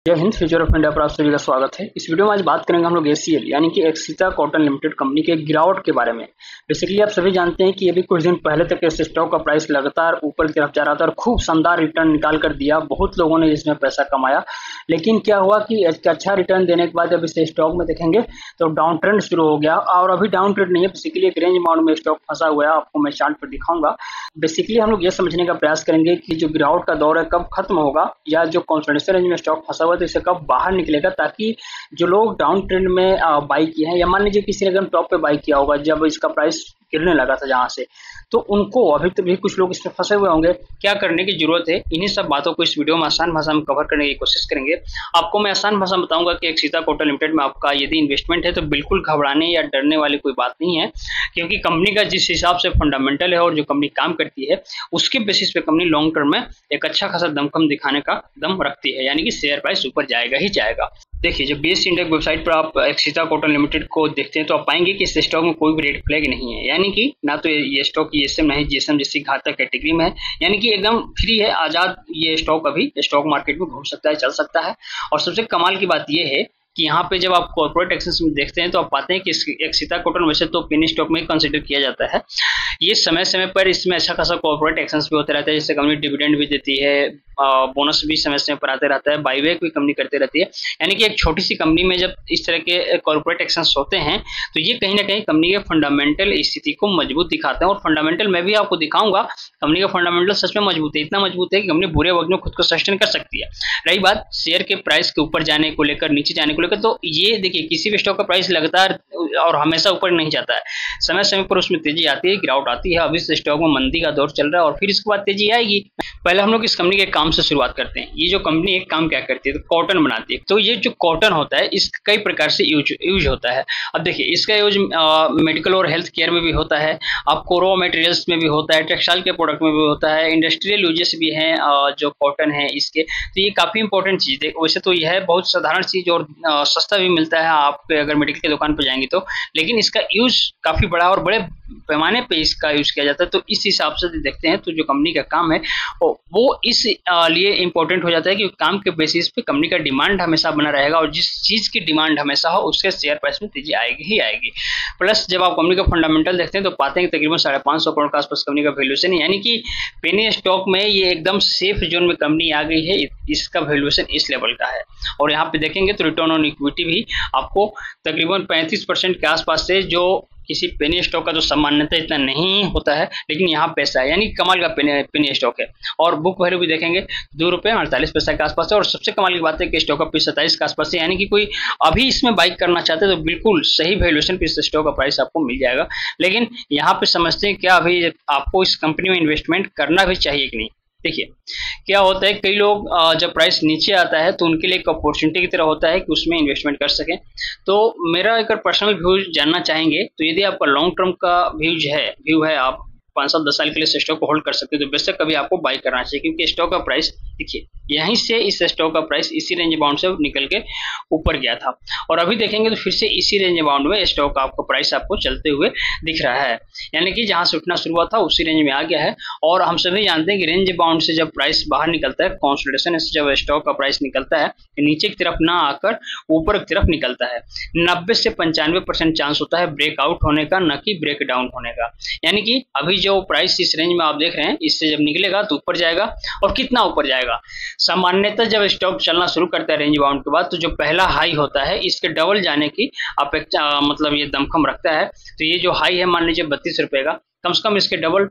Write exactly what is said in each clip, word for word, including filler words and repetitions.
जय Hind. Future of India पर आप सभी का स्वागत है। इस वीडियो में आज बात करेंगे हम लोग एसीएल यानी कि एक्सिता कॉटन लिमिटेड कंपनी के गिरावट के बारे में। बेसिकली आप सभी जानते हैं कि अभी कुछ दिन पहले तक इस स्टॉक का प्राइस लगातार ऊपर की तरफ जा रहा था और खूब शानदार रिटर्न निकाल कर दिया, बहुत लोगों ने इसमें पैसा कमाया। लेकिन क्या हुआ कि अच्छा रिटर्न देने के बाद जब इस स्टॉक में देखेंगे तो डाउन ट्रेंड शुरू हो गया। और अभी डाउन ट्रेंड नहीं है, बेसिकली एक रेंज बाउंड में स्टॉक फंसा हुआ है, आपको मैं चार्ट पर दिखाऊंगा। बेसिकली हम लोग ये समझने का प्रयास करेंगे कि जो गिरावट का दौर है कब खत्म होगा, या जो कंसोलिडेशन रेंज में स्टॉक फंसा हुआ है तो इसे कब बाहर निकलेगा, ताकि जो लोग डाउन ट्रेंड में बाई किए हैं या मान लीजिए किसी ने एकदम टॉप पे बाई किया होगा जब इसका प्राइस गिरने लगा था जहां से, तो उनको अभी तक भी कुछ लोग इसमें फंसे हुए होंगे। क्या करने की जरूरत है, इन्हीं सब बातों को इस वीडियो में आसान भाषा में कवर करने की कोशिश करेंगे। आपको मैं आसान भाषा में बताऊंगा कि एक्सिता कॉटन लिमिटेड में आपका यदि इन्वेस्टमेंट है तो बिल्कुल घबराने या डरने वाली कोई बात नहीं है, क्योंकि कंपनी का जिस हिसाब से फंडामेंटल है और जो कंपनी काम करती है उसके बेसिस पे कंपनी लॉन्ग टर्म में एक अच्छा खासा दमखम दिखाने का दम रखती है, यानी कि शेयर प्राइस ऊपर जाएगा ही जाएगा। देखिए, जब बीएसई इंडेक्स वेबसाइट पर आप एक्सिता कॉटन लिमिटेड को देखते हैं तो आप पाएंगे कि इस स्टॉक में कोई भी रेड फ्लैग नहीं है, यानी कि ना तो ये स्टॉक ईएसएम नहीं जीएसएम जैसी घातक कैटेगरी में है, यानी कि एकदम फ्री है, आजाद ये स्टॉक अभी स्टॉक मार्केट में घूम सकता है, चल सकता है। और सबसे कमाल की बात यह है कि यहाँ पे जब आप कॉर्पोरेट एक्शंस में देखते हैं तो आप पाते हैं कि एक्सिता कॉटन वैसे तो पेनी स्टॉक में कंसीडर किया जाता है। ये समय समय पर इसमें अच्छा खासा कॉर्पोरेट एक्शंस भी होते रहते हैं, जैसे कंपनी डिविडेंड भी देती है, बोनस भी समय समय पर आते रहता है, बाईबैक भी कंपनी करती रहती है। यानी कि एक छोटी सी कंपनी में जब इस तरह के कॉर्पोरेट एक्शंस होते हैं तो ये कहीं ना कहीं कंपनी के फंडामेंटल स्थिति को मजबूत दिखाते हैं। और फंडामेंटल मैं भी आपको दिखाऊंगा, कंपनी का फंडामेंटल सच में मजबूत है, इतना मजबूत है कि कंपनी बुरे वक्त में खुद को सस्टेन कर सकती है। रही बात शेयर के प्राइस के ऊपर जाने को लेकर, नीचे जाने को लेकर, तो ये देखिए किसी भी स्टॉक का प्राइस लगातार और हमेशा ऊपर नहीं जाता है, समय समय पर उसमें तेजी आती है, गिरावट आती है। अभी इस स्टॉक में मंदी का दौर चल रहा है और फिर इसके बाद तेजी आएगी। पहले हम लोग इस कंपनी के काम से शुरुआत करते हैं। ये जो कंपनी एक काम क्या करती है, तो कॉटन बनाती है। तो ये जो कॉटन होता है इस कई प्रकार से यूज यूज होता है। अब देखिए, इसका यूज मेडिकल और हेल्थ केयर में भी होता है, आपको रॉ मटेरियल्स में भी होता है, टेक्सटाइल के प्रोडक्ट में भी होता है, इंडस्ट्रियल यूजेस भी हैं जो कॉटन है इसके। तो ये काफी इंपॉर्टेंट चीज है। वैसे तो यह है बहुत साधारण चीज और सस्ता भी मिलता है आप अगर मेडिकल की दुकान पर जाएंगे तो, लेकिन इसका यूज काफी बड़ा और बड़े पैमाने पे इसका यूज किया जाता है। तो इस हिसाब से देखते हैं तो जो कंपनी का काम है वो इस लिए इंपॉर्टेंट हो जाता है कि काम के बेसिस पे कंपनी का डिमांड हमेशा बना रहेगा, और जिस चीज की डिमांड हमेशा हो उसके शेयर प्राइस में तेजी आएगी ही आएगी। प्लस जब आप कंपनी का फंडामेंटल देखते हैं तो पाते हैं कि तकरीबन साढ़े पांच सौ करोड़ के आसपास कंपनी का वैल्यूएशन है, यानी कि पेनी स्टॉक में ये एकदम सेफ जोन में कंपनी आ गई है, इसका वैल्यूएशन इस लेवल का है। और यहाँ पे देखेंगे तो रिटर्न ऑन इक्विटी भी आपको तकरीबन पैंतीस परसेंट के आसपास से, जो किसी पेनी स्टॉक का जो सामान्यतः इतना नहीं होता है, लेकिन यहाँ पैसा है, यानी कमाल का पेनी पेनी स्टॉक है। और बुक वैल्यू भी देखेंगे दो रुपये अड़तालीस पैसा के आसपास है। और सबसे कमाल की बात है कि स्टॉक का प्राइस सत्ताईस के आसपास है, यानी कि कोई अभी इसमें बाइक करना चाहते हैं तो बिल्कुल सही वैल्यूएशन पे इस स्टॉक का प्राइस आपको मिल जाएगा। लेकिन यहाँ पे समझते हैं क्या अभी आपको इस कंपनी में इन्वेस्टमेंट करना भी चाहिए कि नहीं। देखिए क्या होता है, कई लोग जब प्राइस नीचे आता है तो उनके लिए एक अपॉर्चुनिटी की तरह होता है कि उसमें इन्वेस्टमेंट कर सकें। तो मेरा अगर पर्सनल व्यू जानना चाहेंगे तो यदि आपका लॉन्ग टर्म का व्यूज है व्यू है आप पाँच सात दस साल के लिए स्टॉक को होल्ड कर सकते हैं, तो बेशक कभी आपको बाई करना चाहिए, क्योंकि स्टॉक का प्राइस देखिए यहीं से इस स्टॉक का प्राइस इसी रेंज बाउंड से निकल के ऊपर गया था, और अभी देखेंगे तो फिर से इसी रेंज बाउंड में स्टॉक का आपको प्राइस आपको चलते हुए दिख रहा है, यानी कि जहां से उठना शुरू हुआ था उसी रेंज में आ गया है। और हम सभी जानते हैं कि रेंज बाउंड से जब प्राइस बाहर निकलता है, कंसोलिडेशन से जब स्टॉक का प्राइस निकलता है, नीचे की तरफ ना आकर ऊपर की तरफ निकलता है, नब्बे से पंचानवे परसेंट चांस होता है ब्रेकआउट होने का, न कि ब्रेक डाउन होने का। यानी कि अभी जो प्राइस इस रेंज में आप देख रहे हैं, इससे जब निकलेगा तो ऊपर जाएगा, और कितना ऊपर जाएगा, सामान्यतः जब स्टॉक चलना शुरू करता है रेंज बाउंड के बाद तो जो पहला हाई होता है इसके डबल जाने की अपेक्षा, मतलब ये दमखम रखता है। तो ये जो हाई है मान लीजिए बत्तीस रुपए का, कम से कम इसके डबल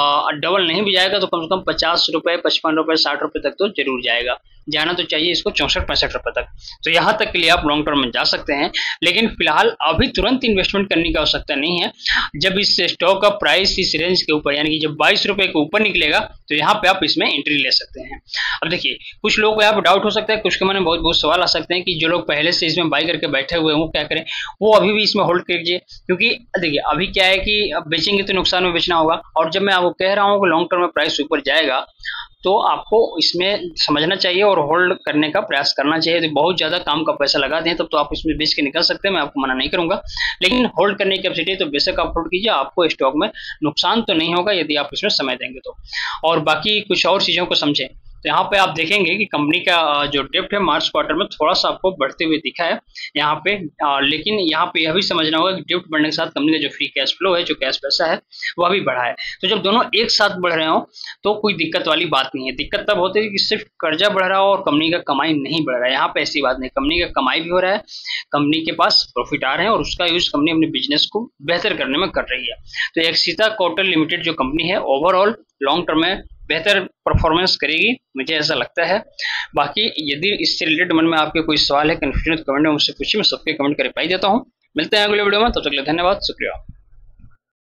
डबल नहीं भी जाएगा तो कम से कम पचास रुपए पचपन रुपए साठ रुपए तक तो जरूर जाएगा, जाना तो चाहिए इसको चौसठ पैंसठ रुपए तक। तो यहाँ तक के लिए आप लॉन्ग टर्म में जा सकते हैं, लेकिन फिलहाल अभी तुरंत इन्वेस्टमेंट करने की आवश्यकता नहीं है। जब इस स्टॉक का प्राइस इस रेंज के ऊपर, यानी कि जब बाईस रुपए के ऊपर निकलेगा तो यहाँ पे आप इसमें एंट्री ले सकते हैं। अब देखिए, कुछ लोगों को यहाँ पे डाउट हो सकता है, कुछ के मन में बहुत बहुत सवाल आ सकते हैं कि जो लोग पहले से इसमें बाई करके बैठे हुए हैं वो क्या करें, वो अभी भी इसमें होल्ड कीजिए, क्योंकि देखिए अभी क्या है कि बेचेंगे तो नुकसान में बेचना होगा। और जब मैं आपको कह रहा हूँ कि लॉन्ग टर्म में प्राइस ऊपर जाएगा तो आपको इसमें समझना चाहिए और होल्ड करने का प्रयास करना चाहिए। तो बहुत ज्यादा काम का पैसा लगा दें तब तो आप इसमें बेच के निकल सकते हैं, मैं आपको मना नहीं करूंगा, लेकिन होल्ड करने की कैपेसिटी तो बेशक आप होल्ड कीजिए, आपको स्टॉक में नुकसान तो नहीं होगा यदि आप इसमें समय देंगे तो। और बाकी कुछ और चीजों को समझें तो यहाँ पे आप देखेंगे कि कंपनी का जो डेप्ट है मार्च क्वार्टर में थोड़ा सा आपको बढ़ते हुए दिखा है यहाँ पे, लेकिन यहाँ पे यह भी समझना होगा कि डेप्ट बढ़ने के साथ कंपनी का जो फ्री कैश फ्लो है, जो कैश पैसा है, वह भी बढ़ा है। तो जब दोनों एक साथ बढ़ रहे हो तो कोई दिक्कत वाली बात नहीं है। दिक्कत तब होती है कि सिर्फ कर्जा बढ़ रहा हो और कंपनी का कमाई नहीं बढ़ रहा है। यहाँ पे ऐसी बात नहीं, कंपनी का कमाई भी हो रहा है, कंपनी के पास प्रॉफिट आ रहे हैं और उसका यूज कंपनी अपने बिजनेस को बेहतर करने में कर रही है। तो एक्सिता कॉटन लिमिटेड जो कंपनी है ओवरऑल लॉन्ग टर्म में बेहतर परफॉर्मेंस करेगी, मुझे ऐसा लगता है। बाकी यदि इससे रिलेटेड मन में आपके कोई सवाल है, कंफ्यूजन, कमेंट में मुझसे पूछिए, मैं सबके कमेंट कर रिप्लाई देता हूँ। मिलते हैं अगले वीडियो में, तब तक के लिए धन्यवाद, शुक्रिया।